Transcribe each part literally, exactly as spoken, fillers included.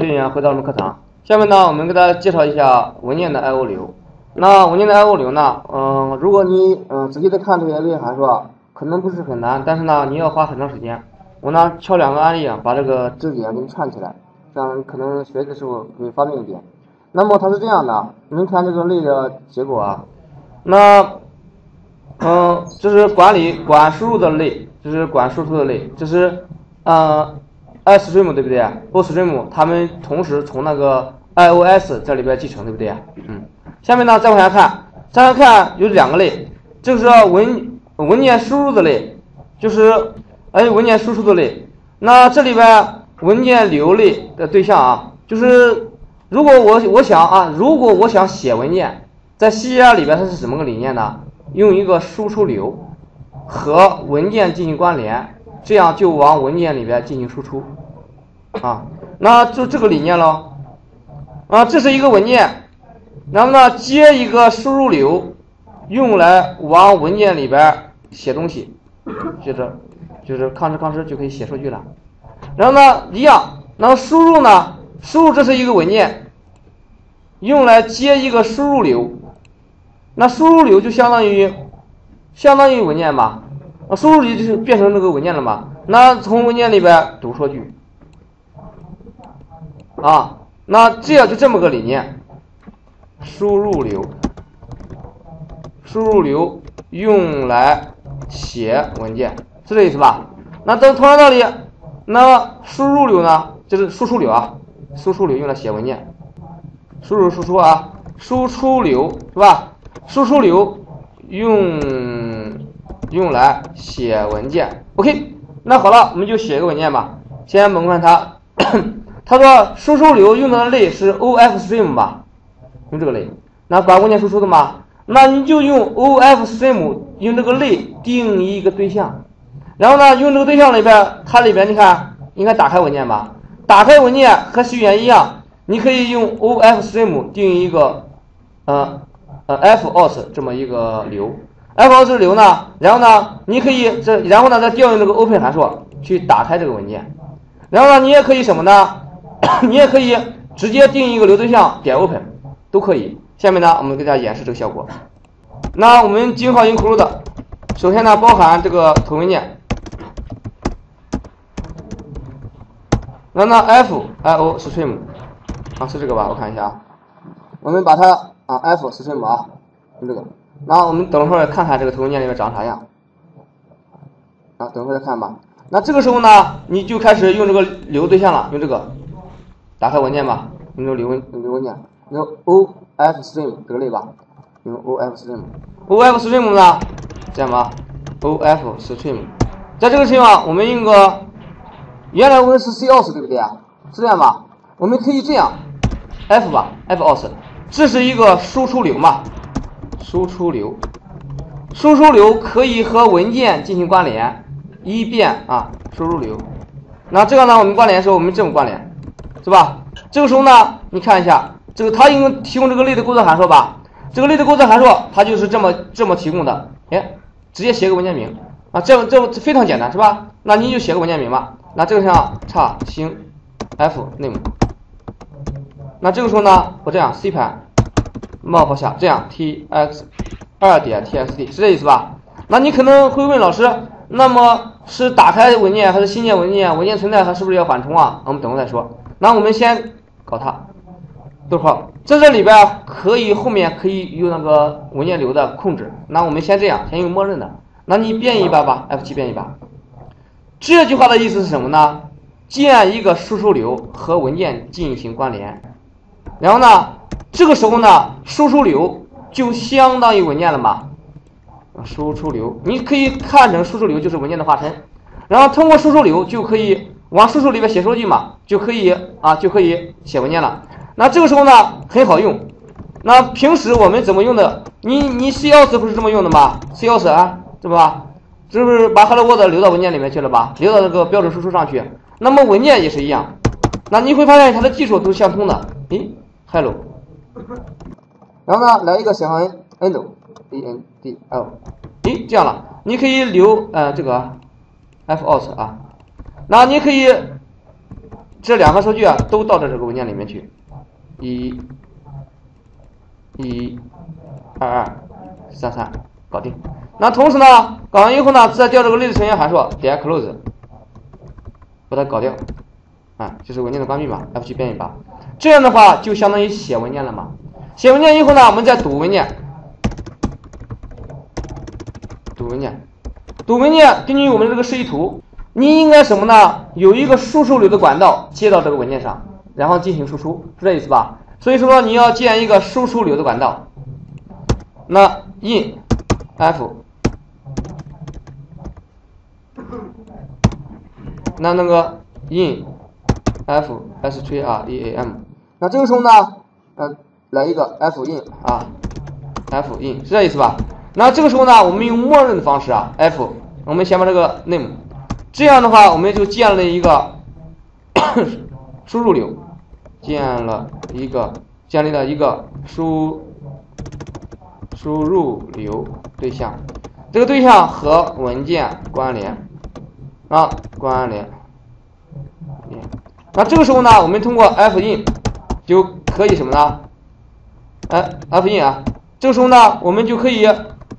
推荐员回到我们课堂。下面呢，我们给大家介绍一下文件的 I O 流。那文件的 I O 流呢，嗯、呃，如果你嗯、呃、仔细的看这些类函数啊，可能不是很难，但是呢，你要花很长时间。我呢敲两个案例啊，把这个知识点给你串起来，这样可能学的时候会方便一点。那么它是这样的，你们看这个类的结果啊，那嗯、呃，这是管理管输入的类，这是管输出的类，这是呃 iStream 对不对 ？OStream 它们同时从那个 iOS 这里边继承对不对？嗯，下面呢再往下看，再来看有两个类，这个是文文件输入的类，就是哎文件输出的类。那这里边文件流类的对象啊，就是如果我我想啊，如果我想写文件，在 C 加加里边它是什么个理念呢？用一个输出流和文件进行关联，这样就往文件里边进行输出啊。那就这个理念咯啊，这是一个文件，然后呢接一个输入流，用来往文件里边写东西，接着就是吭哧吭哧就可以写数据了。然后呢一样，然后输入呢，输入这是一个文件，用来接一个输入流，那输入流就相当于相当于文件吧，啊，输入流就是变成这个文件了嘛。那从文件里边读数据啊，那这样就这么个理念，输入流，输入流用来写文件，是这意思吧？那等同样道理，那输入流呢，就是输出流啊，输出流用来写文件，输入输出啊，输出流是吧？输出流用用来写文件 ，OK， 那好了，我们就写一个文件吧。先甭看它，他说输出流用的类是 OFStream 吧，用这个类，那管文件输出的嘛，那你就用 OFStream 用这个类定义一个对象，然后呢，用这个对象里边，它里边你看应该打开文件吧，打开文件和序言一样，你可以用 OFStream 定义一个呃呃 FAuth 这么一个流。FAuth 流呢，然后呢，你可以这，然后呢再调用这个 open 函数去打开这个文件，然后呢，你也可以什么呢？你也可以直接定义一个流对象点 open 都可以。下面呢，我们给大家演示这个效果。那我们井号 include 首先呢包含这个头文件，然后呢 f io stream 啊是这个吧？我看一下啊，我们把它啊 f stream 啊用这个。然后我们等会儿看看这个头文件里面长啥样，啊，等会儿再看吧。那这个时候呢，你就开始用这个流对象了，用这个打开文件吧，用这个流文流文件，用 OFStream 这个类吧，用 OFStream。OFStream 呢，这样吧 ，OFStream， 在这个地方我们用个原来我们是 CAuth 对不对啊？是这样吧？我们可以这样 F 吧 ，FAuth， 这是一个输出流嘛。输出流，输出流可以和文件进行关联，一变啊，输入流。那这个呢，我们关联的时候，我们这么关联，是吧？这个时候呢，你看一下，这个它应该提供这个类的构造函数吧？这个类的构造函数，它就是这么这么提供的。哎，直接写个文件名啊，这这非常简单，是吧？那你就写个文件名吧。那这个上叉星 f name。那这个时候呢，我这样 C 盘。冒号下这样 tx 二点 txt 是这意思吧？那你可能会问老师，那么是打开文件还是新建文件？文件存在它是不是要缓冲啊？我们等会再说。那我们先搞它，逗号在这里边可以后面可以用那个文件流的控制。那我们先这样，先用默认的。那你变一把吧 ，F 七 变一把。这句话的意思是什么呢？建一个输出流和文件进行关联，然后呢？这个时候呢，输出流就相当于文件了嘛。输出流你可以看成输出流就是文件的化身，然后通过输出流就可以往输出里面写数据嘛，就可以啊就可以写文件了。那这个时候呢很好用。那平时我们怎么用的？你你 CAuth 不是这么用的吗 ？CAuth 啊，对吧？是不是把 Hello World 流到文件里面去了吧？流到这个标准输出上去。那么文件也是一样。那你会发现它的技术都是相通的。诶 ，Hello。然后呢，来一个小行 end a n d l， 诶，这样了，你可以留呃这个 FAuth 啊，那你可以这两个数据啊都到这这个文件里面去，一、一、二二、三三，搞定。那同时呢，搞完以后呢，再调这个类似成员函数点 close， 把它搞掉，啊，就是文件的关闭嘛 ，F 七 编译吧。这样的话就相当于写文件了嘛。写文件以后呢，我们再读文件，读文件，读文件，根据我们这个示意图，你应该什么呢？有一个输出流的管道接到这个文件上，然后进行输出，是这意思吧？所以说你要建一个输出流的管道。那 in f， 那那个 in f str eam， 那这个时候呢，呃，来一个 f in 啊 ，f in 是这意思吧？那这个时候呢，我们用默认的方式啊 ，f， 我们先把这个 name， 这样的话我们就建了一个输入流，建了一个建立了一个输输入流对象，这个对象和文件关联啊，关联。那这个时候呢，我们通过 f in 就可以什么呢？哎 ，f in 啊，这个时候呢，我们就可以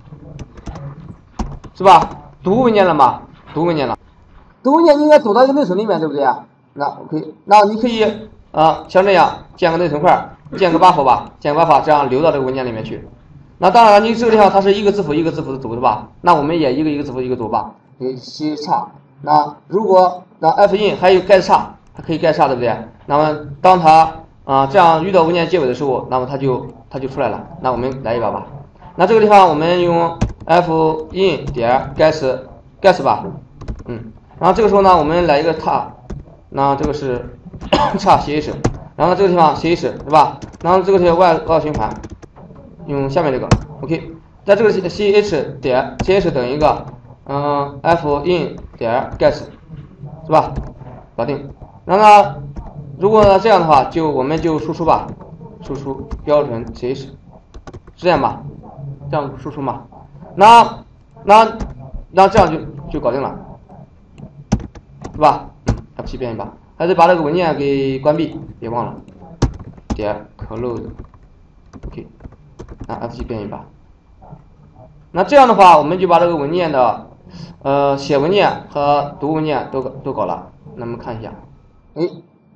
是吧？读文件了嘛？读文件了，读文件应该读到一个内存里面，对不对？那 OK， 那你可以啊、呃，像这样建个内存块，建个 buff 吧，建个 buff， 这样流到这个文件里面去。那当然了，你这个地方它是一个字符一个字符的读，是吧？那我们也一个一个字符一个读吧，给西差。那如果那 f in 还有 get 差，它可以 get 差，对不对？那么当它啊、呃、这样遇到文件结尾的时候，那么它就它就出来了。那我们来一把吧。那这个地方我们用 f in 点 get get 吧，嗯，然后这个时候呢，我们来一个 tar， 那这个是差 ch， 然后这个地方 ch 是吧？然后这个是外外循环，用下面这个 OK， 在这个 ch 点 ch 等于一个嗯 f in 点 get 是吧？搞定。然后呢，如果呢这样的话，就我们就输出吧，输出标准 ch， 是这样吧？这样输出嘛？那那那这样就就搞定了，是吧？嗯 ，F 七 编译吧，还得把这个文件给关闭，别忘了，点 close，OK， 那 F 七 编译吧。那这样的话，我们就把这个文件的呃写文件和读文件都都搞了。那我们看一下，哎，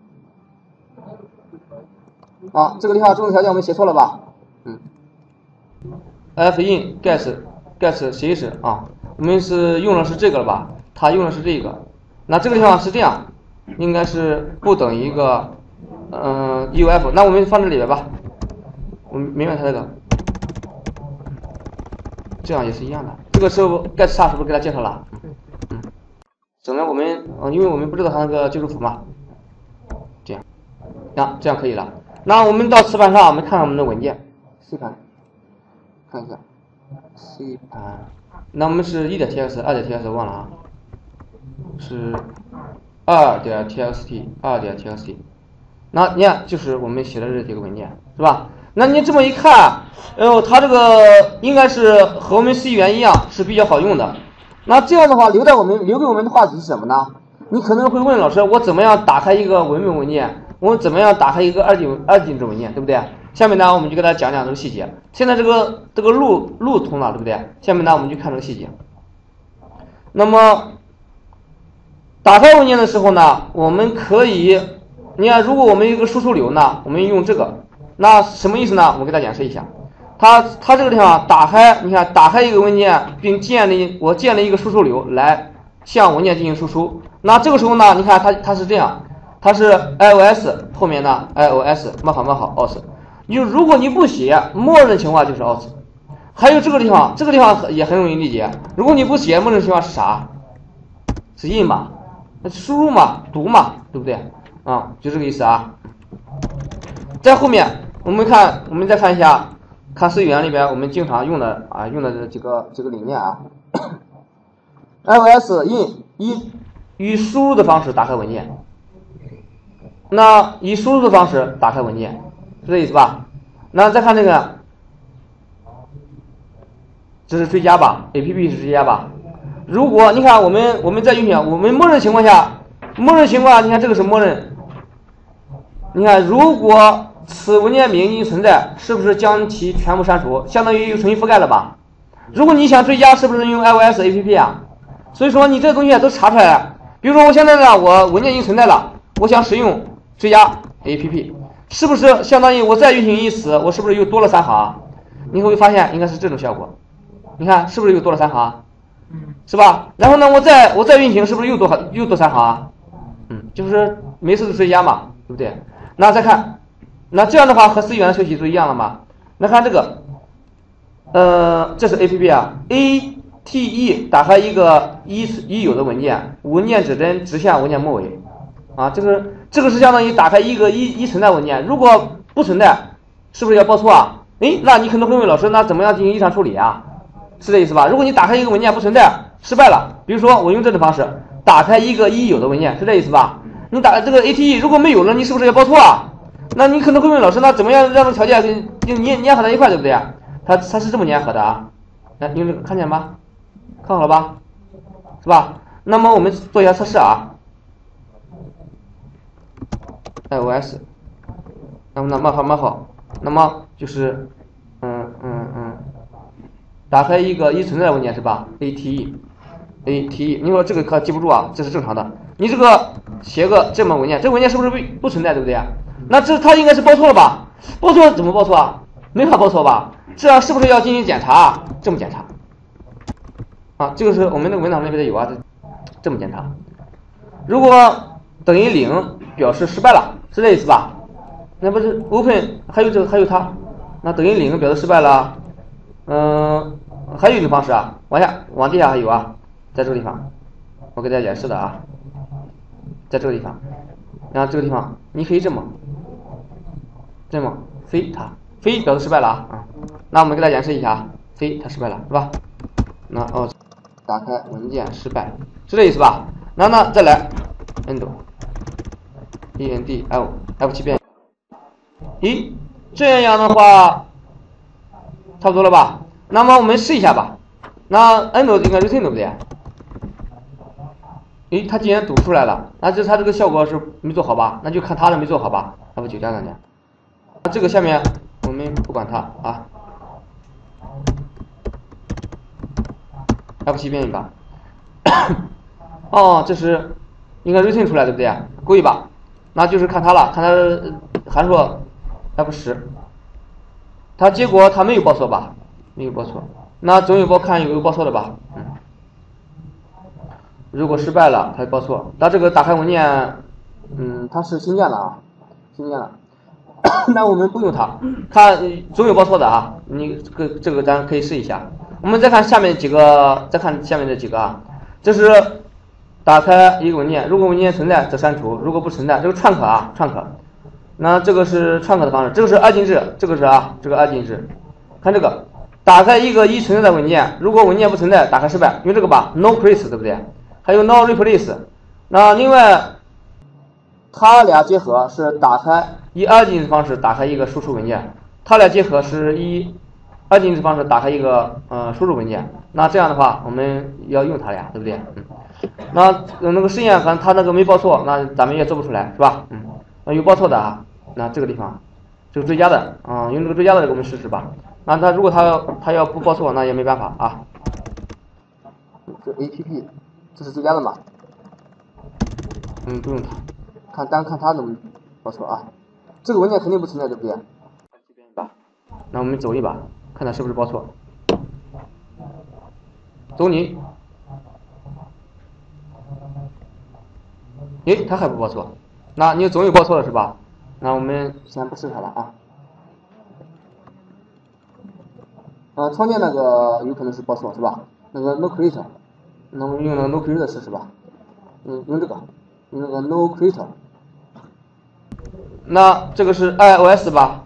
啊，这个地方中子条件我们写错了吧？嗯 ，F in get get 谁是啊？我们是用的是这个了吧？它用的是这个。那这个地方是这样，应该是不等于一个嗯、呃、U F， 那我们放这里边吧。我们明白它这个，这样也是一样的。这个时候 get 差是不是给它介绍了？嗯，整个我们嗯，因为我们不知道它那个接触符嘛，这样，那这样可以了。那我们到磁盘上，我们看看我们的文件 ，C 盘，看一下 C 盘。那我们是 一点 txt， 二点 txt 忘了啊，是二点 txt， 二点 txt。那你看，就是我们写的这几个文件，是吧？那你这么一看，哎呦，它这个应该是和我们 C 语言一样，是比较好用的。那这样的话，留在我们留给我们的话题是什么呢？你可能会问老师，我怎么样打开一个文本文件？我怎么样打开一个二进二进制文件，对不对？下面呢，我们就给大家讲讲这个细节。现在这个这个路路通了，对不对？下面呢，我们就看这个细节。那么打开文件的时候呢，我们可以，你看，如果我们有一个输出流呢，我们用这个，那什么意思呢？我给大家解释一下。它它这个地方打开，你看，打开一个文件，并建立我建立一个输出流来向文件进行输出。那这个时候呢，你看它它是这样，它是 iOS 后面呢 iOS 冒号冒号 os。你就如果你不写，默认情况就是 os。还有这个地方，这个地方也很容易理解。如果你不写，默认情况是啥？是 in 嘛，输入嘛，读嘛，对不对？啊，就这个意思啊。在后面我们看，我们再看一下，看 C 语言里边我们经常用的啊，用的这几个几个理念啊。iOS in 以以输入的方式打开文件，那以输入的方式打开文件，是这意思吧？那再看这个，这是追加吧 ？A P P 是追加吧？如果你看我们我们在运行，我们默认情况下，默认情况，你看这个是默认， 你看，如果此文件名已经存在，是不是将其全部删除？相当于又重新覆盖了吧？如果你想追加，是不是用 iOS A P P 啊？所以说你这个东西都查出来了。比如说我现在呢，我文件已经存在了，我想使用追加 A P P， 是不是相当于我再运行一次，我是不是又多了三行？你会发现应该是这种效果。你看是不是又多了三行？是吧？然后呢，我再我再运行，是不是又多又多三行？嗯，就是每次都追加嘛，对不对？那再看，那这样的话和 C 语言的学习就一样了嘛？那看这个，呃，这是 A P P 啊 ，A T E 打开一个已已有的文件，文件指针直向文件末尾，啊，这个这个是相当于打开一个已已存在文件，如果不存在，是不是要报错啊？诶，那你可能会问老师，那怎么样进行异常处理啊？是这意思吧？如果你打开一个文件不存在，失败了，比如说我用这种方式打开一个已有的文件，是这意思吧？你打这个 A T E 如果没有了，你是不是要报错啊？那你可能会问老师，那怎么样让这个条件跟跟粘粘合在一块，对不对？它它是这么粘合的啊，来用这个看见吧？看好了吧？是吧？那么我们做一下测试啊 ，iOS， 那么那么好蛮好，那么就是嗯嗯嗯，打开一个已存在的文件是吧 ？A T E。A T E， 你说这个可记不住啊，这是正常的。你这个写个这么文件，这个文件是不是不不存在，对不对啊？那这它应该是报错了吧？报错怎么报错啊？没法报错吧？这样是不是要进行检查啊？这么检查啊？这个是我们那个文档那边的有啊，这么检查。如果等于零，表示失败了，是这意思吧？那不是 open 还有这个还有它，那等于零表示失败了。嗯，还有一种方式啊，往下往地下还有啊。在这个地方，我给大家演示的啊，在这个地方，然后这个地方你可以这么，这么飞它，飞表示失败了啊啊，那我们给大家演示一下啊，飞它失败了是吧？那哦，打开文件失败，是这意思吧？那那再来 ，end，e n d l f 七变，咦，这样的话差不多了吧？那么我们试一下吧，那 end 应该 return 对不对？诶，它既然读出来了，那这它这个效果是没做好吧？那就看它的没做好吧。F 九加上去，那这个下面我们不管它啊 ，F 七变一把。哦，这是应该 return 出来对不对？勾一把，那就是看它了，看它的函数 F 十，它结果它没有报错吧？没有报错，那总有报看有没有报错的吧？嗯。如果失败了，它就报错。那这个打开文件，嗯，它是新建了啊，新建了。那我们不用它，看总有报错的啊。你这个这个咱可以试一下。我们再看下面几个，再看下面这几个啊。这是打开一个文件，如果文件存在则删除，如果不存在，这个创可啊，创可。那这个是创可的方式，这个是二进制，这个是啊，这个二进制。看这个，打开一个已存在的文件，如果文件不存在，打开失败，用这个吧 ，no crease 对不对？还有 no replace， 那另外，它俩结合是打开以二进制方式打开一个输出文件，它俩结合是以二进制方式打开一个呃输入文件。那这样的话，我们要用它俩，对不对？嗯。那那个实验可能它那个没报错，那咱们也做不出来，是吧？嗯。那有报错的啊，那这个地方这个追加的啊、嗯，用这个追加的给我们试试吧。那它如果它要它要不报错，那也没办法啊。这 A P P。这是追加的嘛？嗯，不用它，看单看它能不能报错啊。这个文件肯定不存在，对不对？这边一把，那我们走一把，看它是不是报错。走你，诶，它还不报错，那你总有报错的是吧？那我们先不试它了啊。呃，创建那个有可能是报错是吧？那个 no create。那我们用那个 no create 试试吧，嗯，用这个，用那个 no create。那这个是 iOS 吧？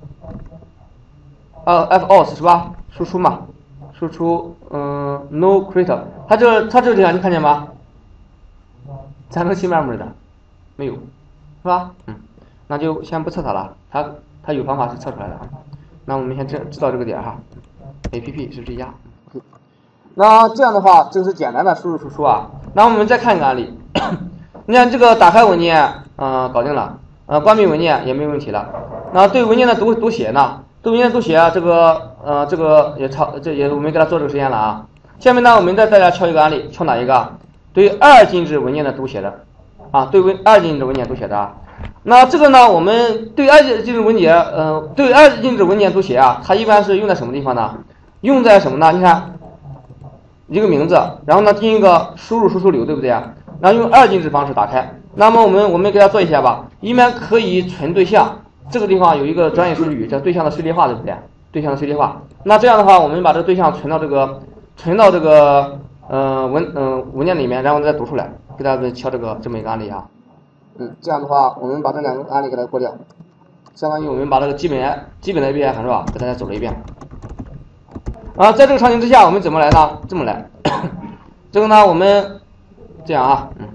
呃 ，F O S 是吧？输出嘛，输出，嗯 ，no create。它这它这个地方你看见吗？三个七慢慢的，没有，是吧？嗯，那就先不测它了，它它有方法是测出来的。那我们先知知道这个点哈 ，A P P 是这样。那这样的话，这个是简单的输入输出啊。那我们再看一个案例，你看这个打开文件，嗯、呃，搞定了。 呃，关闭文件也没有问题了。那对文件的读读写呢？对文件读写啊，这个呃这个也抄，这也我们给他做这个实验了啊。下面呢，我们再大家敲一个案例，敲哪一个？对二进制文件的读写的啊，对文二进制文件读写的啊。那这个呢，我们对二进制文件，呃，对二进制文件读写啊，它一般是用在什么地方呢？用在什么呢？你看一个名字，然后呢进行一个输入输出流，对不对啊？然后用二进制方式打开。那么我们我们给它做一下吧，一面可以存对象，这个地方有一个专业术语叫对象的序列化，对不对？对象的序列化。那这样的话，我们把这个对象存到这个存到这个呃文嗯、呃、文件里面，然后再读出来，给大家敲这个这么一个案例啊。嗯，这样的话，我们把这两个案例给它过掉，相当于我们把这个基本基本的 A P I 函数啊给大家走了一遍。啊，在这个场景之下，我们怎么来呢？这么来，这个呢，我们这样啊，嗯，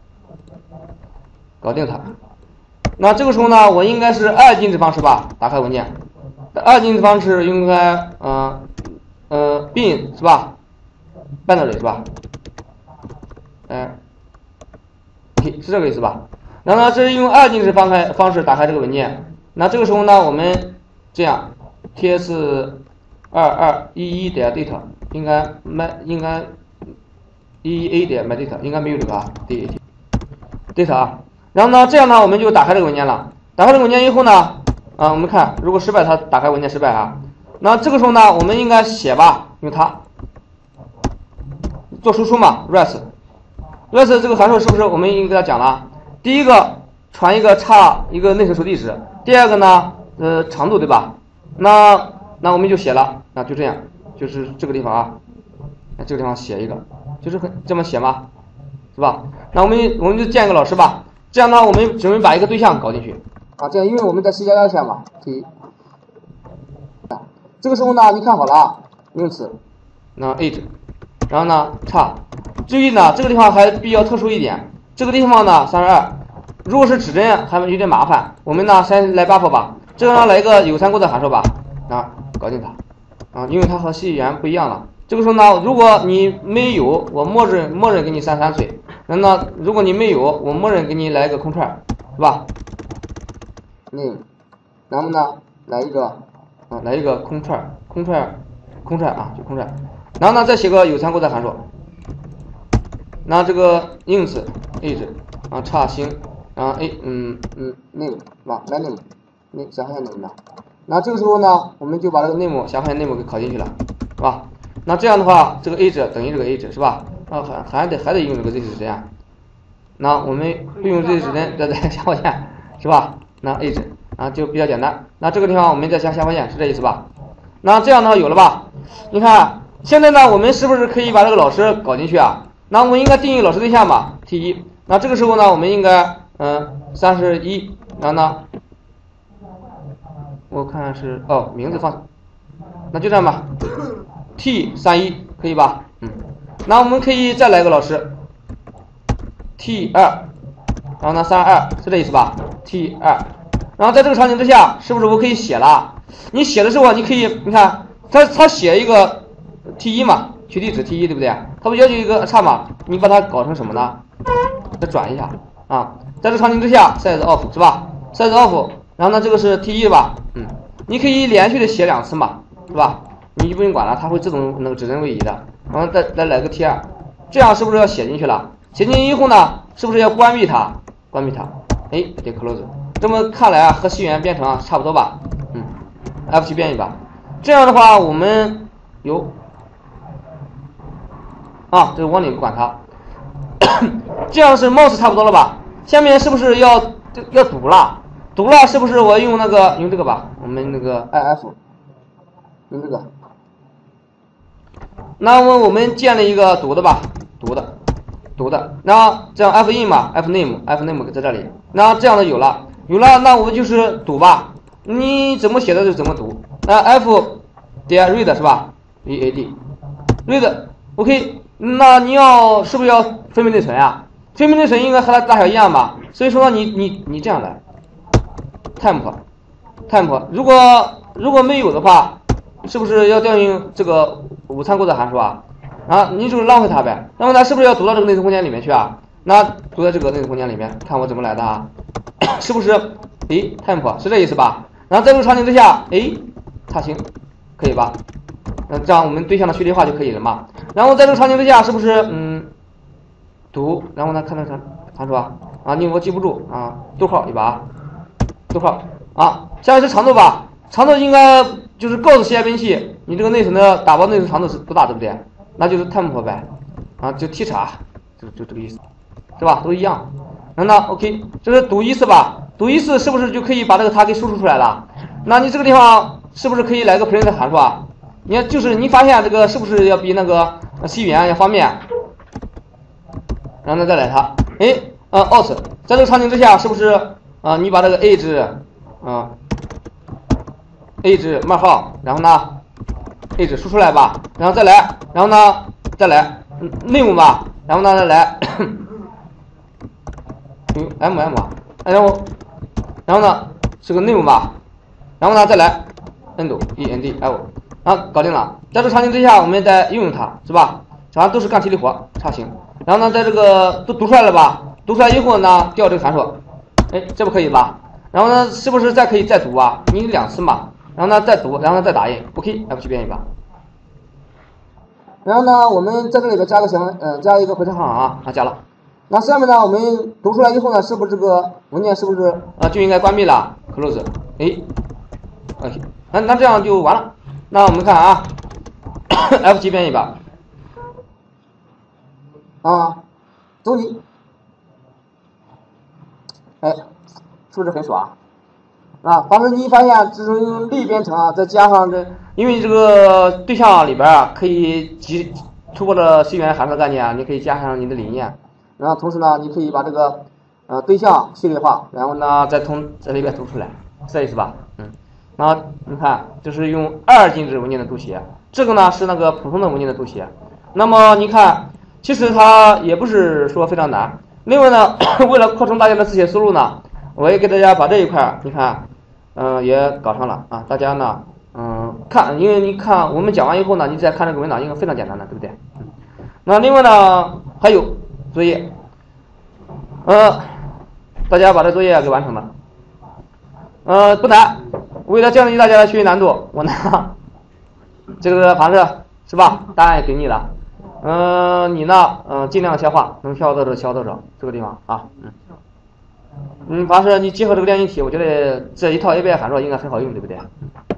搞定它。那这个时候呢，我应该是二进制方式吧，打开文件。二进制方式应该，嗯呃, 呃 bin 是吧 ，binary 是吧？哎，是这个意思吧？然后呢，这是用二进制方开方式打开这个文件。那这个时候呢，我们这样 ts 二二一一点 data 应该 my 应该一一 a 点 my data 应该没有这个啊 data data 啊。然后呢，这样呢，我们就打开这个文件了。打开这个文件以后呢，啊，我们看如果失败，它打开文件失败啊。那这个时候呢，我们应该写吧，用它做输出嘛 ，res res 这个函数是不是我们已经给它讲了？第一个传一个差一个内存数地址，第二个呢，呃，长度对吧？那那我们就写了，那就这样，就是这个地方啊，那这个地方写一个，就是很这么写嘛，是吧？那我们我们就建一个老师吧，这样呢，我们准备把一个对象搞进去啊，这样因为我们在 C 加加下嘛，T， 这个时候呢，你看好了啊，因此，那 age， 然后呢差，注意呢，这个地方还比较特殊一点，这个地方呢三十二，如果是指针还有点麻烦，我们呢先来 buff 吧，这个呢来一个有参构的函数吧，啊，搞定它，啊，因为它和 C 语言不一样了。这个时候呢，如果你没有，我默认默认给你三三岁，那呢，如果你没有，我默认给你来一个空串，是吧？嗯，然后呢，来一个啊，来一个空串，空串，空串啊，就空串，然后呢，再写个有参构的函数。那这个 int age 啊差星，然后 a 嗯嗯 name 是吧 ？my name， 那想象 name 的。那这个时候呢，我们就把这个 name 想象 name 给拷进去了，是吧？那这样的话，这个 age 等于这个 age 是吧？啊还还得还得用这个 this 指针。那我们不用 this 指针，再再下划线是吧？那 age 啊就比较简单。那这个地方我们再加下划线，是这意思吧？那这样的话有了吧？你看现在呢，我们是不是可以把这个老师搞进去啊？那我们应该定义老师对象嘛 ，T 一。那这个时候呢，我们应该嗯三十一，然后呢，我看是哦名字放，那就这样吧 ，T 三一可以吧？嗯，那我们可以再来个老师 ，T 二，然后呢三二是这意思吧 ？T 二，然后在这个场景之下，是不是我可以写了？你写的时候，你可以你看他他写一个 T 一嘛。取地址 T 一对不对？它不要求一个差嘛？你把它搞成什么呢？再转一下啊，在这场景之下 size of 是吧 ？size of， 然后呢这个是 T 一吧？嗯，你可以连续的写两次嘛，是吧？你就不用管了，它会自动那个指针位移的。然后再再来个 T 二，这样是不是要写进去了？写进去以后呢，是不是要关闭它？关闭它，哎，得 close。这么看来啊，和西元编程啊差不多吧？嗯 ，F 七编译吧。这样的话，我们有。啊，这个 warning 不管它，这样是貌似差不多了吧？下面是不是要要读了？读了是不是我用那个用这个吧？我们那个 I F 用这个，那么我们建了一个读的吧，读的读的，然后这样 F in 嘛 ，F name F name 在这里，那这样的有了有了，那我们就是读吧，你怎么写的就怎么读。那 F 点 read 是吧 ？V A D read OK。那你要是不是要分配内存呀？分配内存应该和它大小一样吧？所以说你你你这样来 temp temp 如果如果没有的话，是不是要调用这个无参构的函数啊？啊，你就是浪费它呗。那么它是不是要读到这个内存空间里面去啊？那读在这个内存空间里面，看我怎么来的啊？ 是不是？诶 ，temp 是这意思吧？然后在这个场景之下，诶，差形，可以吧？那这样我们对象的序列化就可以了嘛。然后在这个场景之下，是不是嗯，读，然后呢看那啥函数啊啊，你我记不住啊，逗号对吧？逗号啊，下面是长度吧？长度应该就是告诉 C I 编辑器，你这个内存的打包内存长度是多大，对不对？那就是 temp 呗，啊，就 t 查，就就这个意思，是吧？都一样。那那 OK， 这是读意思吧？读意思是不是就可以把这个它给输出出来了？那你这个地方是不是可以来个 print 函数啊？你看，就是你发现这个是不是要比那个 C 语言要方便？然后呢再来它，哎，呃 out， 在这个场景之下是不是啊、呃？你把这个 age， 啊、呃、，age 冒号，然后呢 age 输出来吧，然后再来，然后呢再来 name 吧，然后呢再来。嗯 ，M M 啊，然后，然后呢是个 name 吧，然后呢再来 end E N D L， 啊，搞定了。在这个场景之下，我们再用用它，是吧？反正都是干体力活，差行。然后呢，在这个都读出来了吧？读出来以后呢，调这个函数，哎，这不可以吧？然后呢，是不是再可以再读啊？你两次嘛，然后呢再读，然后呢再打印 ，OK，F 七编译吧。然后呢，我们在这里边加个详，呃，加一个回车行啊，啊，加了。那下面呢，我们读出来以后呢，是不是这个文件是不是啊就应该关闭了 ？close， 哎 ，OK， 那那这样就完了。那我们看啊 ，F 七编译吧，啊，周一，哎，是不是很爽啊？当时你发现这种类编程啊，再加上这，因为这个对象里边啊，可以集突破了 C 语言函数概念啊，你可以加上你的理念。然后同时呢，你可以把这个呃对象序列化，然后呢再从这里边读出来，是这意思吧？嗯，然后你看，就是用二进制文件的读写，这个呢是那个普通的文件的读写。那么你看，其实它也不是说非常难。另外呢，为了扩充大家的字写思路呢，我也给大家把这一块，你看，嗯、呃、也搞上了啊。大家呢，嗯看，因为你看我们讲完以后呢，你再看这个文档，应该非常简单的，对不对？嗯，那另外呢还有。作业，呃，大家把这作业给完成了，呃，不难。为了降低大家的学习难度，我拿这个方式是吧？答案也给你了，嗯、呃，你呢，嗯、呃，尽量消化，能消多少消多少，这个地方啊，嗯，嗯，凡是你结合这个练习题，我觉得这一套 A B I 函数应该很好用，对不对？